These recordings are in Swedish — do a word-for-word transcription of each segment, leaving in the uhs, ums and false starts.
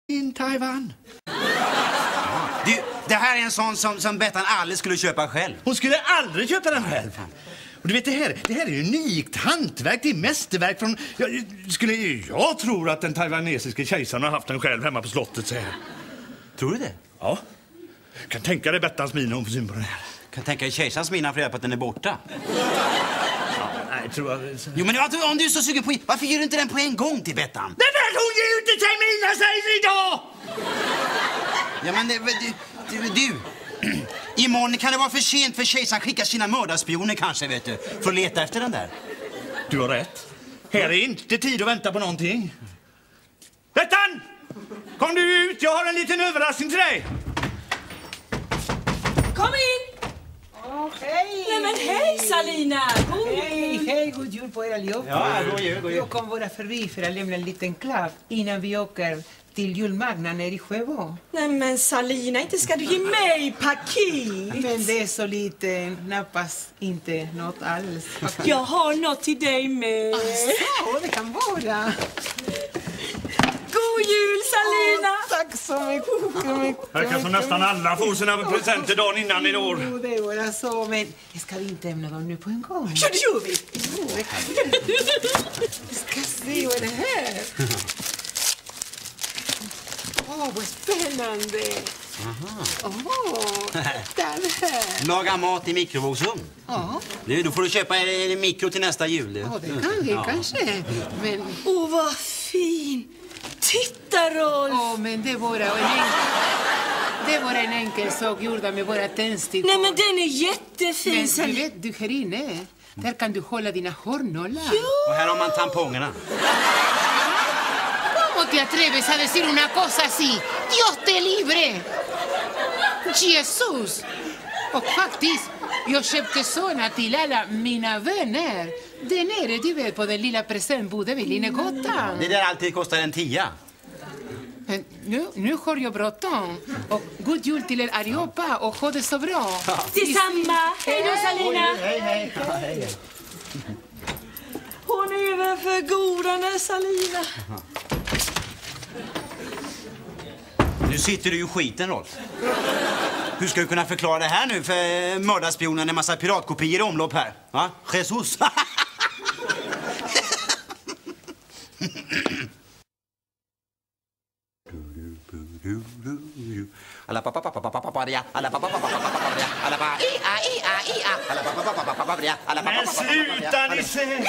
in Taiwan. Du, det här är en sån som, som Bettan aldrig skulle köpa själv. Hon skulle aldrig köpa den själv. Och du vet, det här, det här är unikt hantverk, det är mästerverk från... Jag, skulle, jag tror att den taiwanesiska kejsaren har haft den själv hemma på slottet, så här. Tror du det? Ja. Kan tänka dig Bettans min när hon får syn på den här. Kan tänka dig kejsarens mina för på att den är borta. Ja, nej, tror jag... Jo, men om du är så sugen på... Varför gör du inte den på en gång till Bettan? Det är hon ger ju inte till mina, säger idag! Ja, men det, du... du, du. Imorgon kan det vara för sent för kejsaren skickar sina mördarspioner kanske, vet du. För att leta efter den där. Du har rätt. Här är inte tid att vänta på någonting. Bettan! Kom du ut, jag har en liten överraskning till dig. Kom in! Oh, hej! Nej men hej Salina! God Hej, hej, god jul på er allihop. Ja, god jul, god jul. Jag kom bara förbi för att lämna en liten klapp innan vi åker till julmarknaden nere i Sjöbo. Nej men Salina, inte ska du ge mig paket. Men det är så lite, knappast inte något alls. Jag har något till dig med. Asså, det kan vara. God jul Salina! Oh, tack så mycket. mycket Verkar som nästan alla får sina presenter dagen innan i år. Jo, det var så, men ska vi inte ämna dem nu på en gång? Ja, det gör vi. Jo, det kan vi. Vi ska se vad det här. Åh, oh, vad spännande. Åh, oh, den här. Laga mat i mikrovågsugn. Ja. Du, då får du köpa en, en mikro till nästa jul. Ja, det kan vi ja. kanske. Men... Åh, oh, vad fin. Titta, Rolf. Åh, oh, men det var en enkel... Det var en enkel sak gjorda med våra tändstickor. Nej, men den är jättefin. Men Sal- du vet, du här inne, där kan du hålla dina hårnålar. Och här har man tampongerna. ¿Cómo te atreves a decir una cosa así? Dios te libre. Jesus. Och faktiskt, jag köpte såna till alla mina vänner. Där nere, du vet, på den lilla presentboden vid Linnegatan. Det där alltid kostar en tia. Men nu, nu har jag bråttom. Och god jul till er allihopa och ha det så bra. Detsamma. Hej då, Salina. Hej, hej. hej. Hon är väl för god, den här Salina. Nu sitter du ju i skiten, Rolf. Hur ska du kunna förklara det här nu för mördarspionen en massa piratkopior i omlopp här? Va? Jesus. Alla pappa pappa pappa pappa alla pappa pappa pappa alla pappa i a i a i a alla pappa pappa pappa pappa alla pappa. Men sluta, Nisse!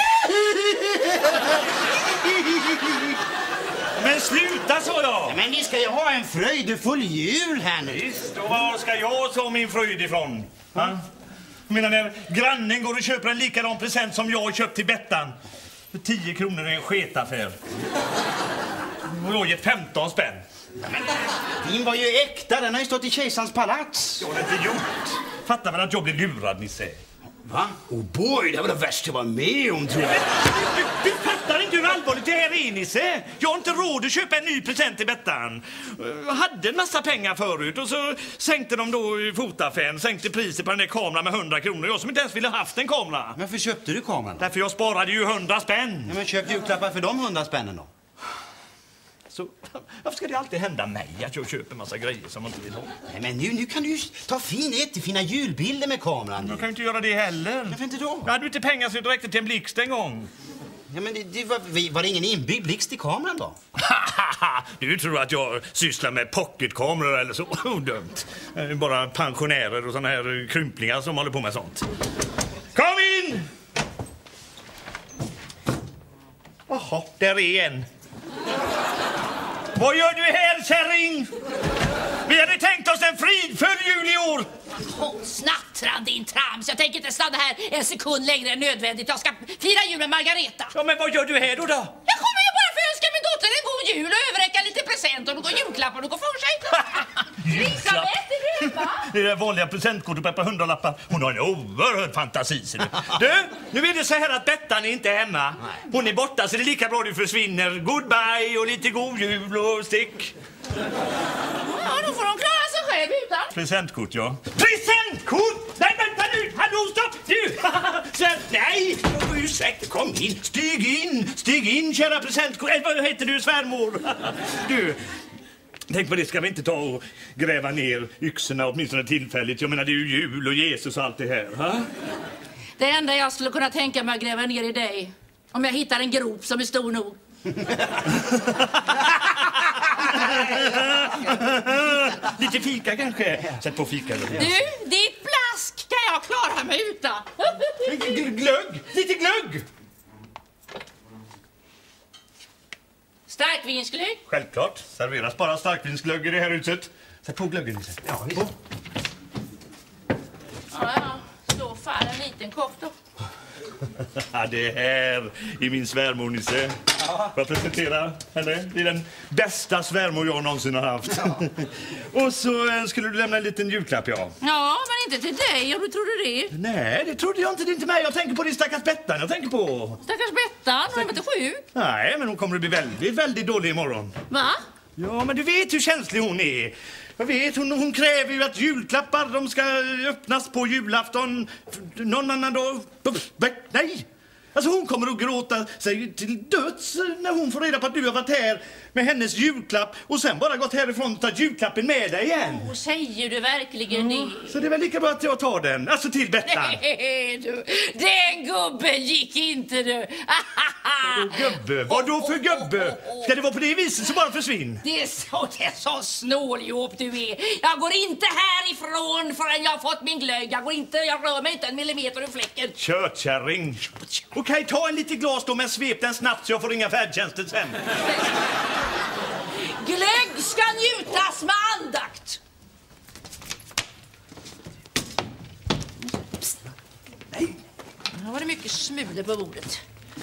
Men sluta, sa jag! Men ni ska ju ha en fröjdefull jul här nu. Visst, och var ska jag ta min fröjd ifrån? Ha? Jag menar, när grannen går och köper en likadan present som jag har köpt till Bettan. För tio kronor är en sketaffär. Och jag gett femton spänn. Men din var ju äkta, den har ju stått i kejsarens palats. Jag har inte gjort. Fattar väl att jag blev lurad, Nisse. Va? Oh boy, det var det värsta jag var med om, tror jag. Du, du fattar inte hur allvarligt det här är, Nisse. Jag har inte råd att köpa en ny present till Bettan. Jag hade en massa pengar förut och så sänkte de då i fotaffären, sänkte priset på den där kameran med hundra kronor. Jag som inte ens ville haft en kamera. Varför köpte du kameran? Därför jag sparade ju hundra spänn. Ja, men köp julklappar för de hundra spännen då. Så varför ska det alltid hända mig att jag köper massa grejer som man inte vill ha? Nej, men nu, nu kan du ju ta fin, jättefina julbilder med kameran. Jag kan inte göra det heller. Varför inte då? Jag hade inte pengar så det räckte till en blixt en gång. Ja, men det, det var, var det ingen inbyggd blixt i kameran då? Du tror att jag sysslar med pocketkameror eller så? Dumt. Bara pensionärer och såna här krymplingar som håller på med sånt. Kom in! Jaha, där är en. Vad gör du här, kärring? Vi hade tänkt oss en fridfull jul i år. Oh, snattran din trams. Jag tänker inte stanna här en sekund längre än nödvändigt. Jag ska fira jul med Margareta. Ja, men vad gör du här då då? Jag kommer ju bara för att önska min dotter en god jul och överräcka lite presenter och några julklappar och gå för sig. Elisabeth, är du hemma? Det är det vanliga presentkortet på ett par hundralappar. Hon har en oerhörd fantasi. Du, nu är det så här att Bettan är inte hemma. Hon är borta så det är lika bra du försvinner. Goodbye och lite god jul och stick. Ja, då får de klara sig själv utan. Presentkort, ja. Presentkort! Nej, vänta nu! Hallå, stopp! Du! Så, nej! Ursäkta, kom in. Stig in! Stig in, kära presentkort. Eller vad heter du, svärmor? Du, Tänk på det, ska vi inte ta och gräva ner yxorna åtminstone tillfälligt? Jag menar, det är ju jul och Jesus och allt det här. Ha? Det enda jag skulle kunna tänka mig att gräva ner i dig, om jag hittar en grop som är stor nog. Lite fika kanske. Sätt på fika. Du, ditt blask kan jag klara mig utan. Glögg! Lite glögg! Starkvinsglögg? Självklart. Serveras bara starkvinsglögg i det här huset. Sätt på glöggen, Nisse. Ja, visst. Ja, ja. I så fall en liten kopp då. Ja, det här är min svärmor, Nisse. Får jag presentera henne? Det är den bästa svärmor jag någonsin har haft. Ja. Och så eh, skulle du lämna en liten julklapp, ja. Ja, men inte till dig, om du trodde det. Nej, det trodde jag inte. Det är inte mig. Jag tänker på din stackars Bettan. Jag tänker på... Stackars Bettan, hon är inte sjuk. Nej, men hon kommer att bli väldigt, väldigt dålig imorgon. Va? Ja, men du vet hur känslig hon är. Jag vet, hon, hon kräver ju att julklappar de ska öppnas på julafton. Någon annan dag... Nej! Alltså hon kommer att gråta sig till döds när hon får reda på att du har varit här med hennes julklapp och sen bara gått härifrån och tagit julklappen med dig igen. Och säger du verkligen det? Mm. Så det är väl lika bra att jag tar den. Alltså till Bettan. Nej, du. Den gubben gick inte du. Gubbe? Vad då för gubbe? Ska det vara på det viset så bara försvinn? Det är så, det är så snåljåp du är. Jag går inte härifrån förrän jag har fått min glögg. Jag går inte, jag rör mig inte en millimeter ur fläcken. Kötkärring. Okej, ta en lite glas då, men svep den snabbt så jag får ringa färdtjänsten sen. Glögg ska njutas med andakt. Psst. Nej. Nu var det mycket smulor på bordet.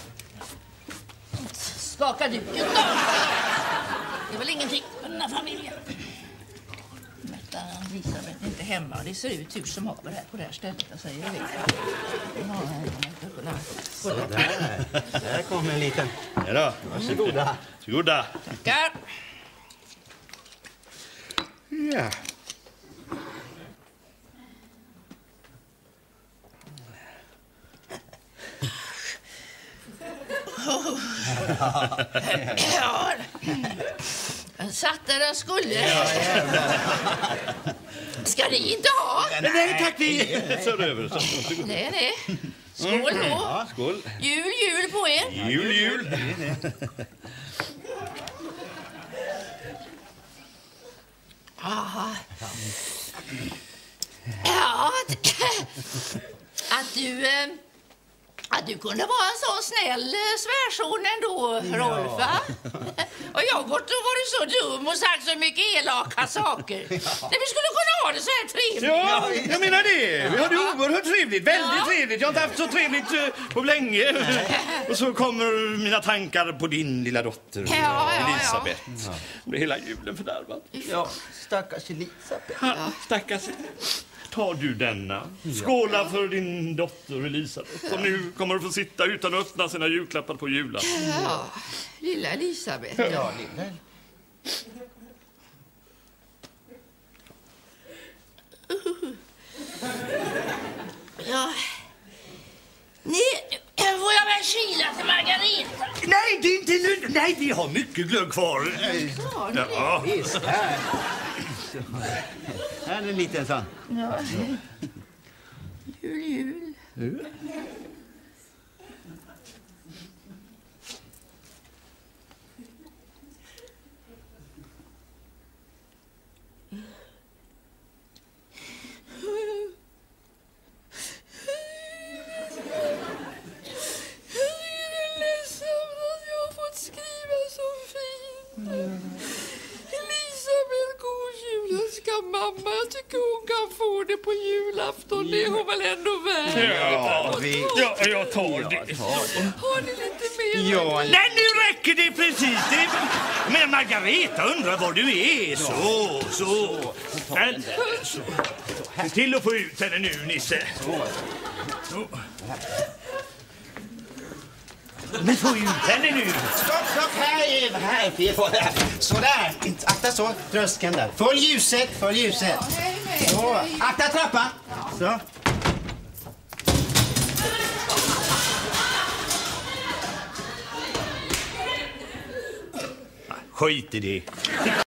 Skaka duken då. Det är väl ingenting för den här familjen. Märta Elisabeth är inte hemma. Det ser ut hur som haver här på det här stället. Jag säger det. Så där. Där kommer en liten. Ja då. Varsågoda. Varsågoda. Tackar. Ja. Ja. Den satt där den skulle. Ska ni inte ha? Nej, nej tack, vi kör över. Nej, nej. Skål då. Ja, skål. Jul, jul på er. Jul, jul. Aha. Ja, att, att du... eh, Att du kunde vara en så snäll eh, svärson ändå, Rolf, va? Och jag bort och varit så dum och sagt så mycket elaka saker. Nej, vi skulle kunna ha det så här trevligt. Ja, jag menar det. Vi har det oerhört trevligt. Väldigt Ja. trevligt. Jag har inte haft så trevligt eh, på länge. Och så kommer mina tankar på din lilla dotter, Ja, ja, ja. Elisabeth. Ja. Blir hela julen fördärvad. Ja, stackars Elisabeth. Ja, stackars. Tar du denna? Skåla för din dotter Elisabeth. Som nu kommer att få sitta utan att öppna sina julklappar på julen. Ja, lilla Elisabeth. Ja, lilla. Ja. Ni, får jag väl kila till Margareta? Nej, det är inte nu. Nej, vi har mycket glögg kvar. Ja, det är Ja. Visst, här. Här är en liten sån. Ja. Jul, jul. Mamma, jag tycker hon kan få det på julafton. Det är hon väl ändå värd. Ja, vi... ja, jag tar det. Har ni lite mer? Ja, Nej, nu räcker det precis. Det är... Men Margareta undrar var du är. Så, så. Men, så. Se till att få ut henne nu, Nisse. Så. Men få ut henne nu. stopp, stopp, här är, här är fel på det här. Sådär, akta så, tröskeln där. Följ ljuset, följ ljuset. Så, akta trappan. Så. Skit i det.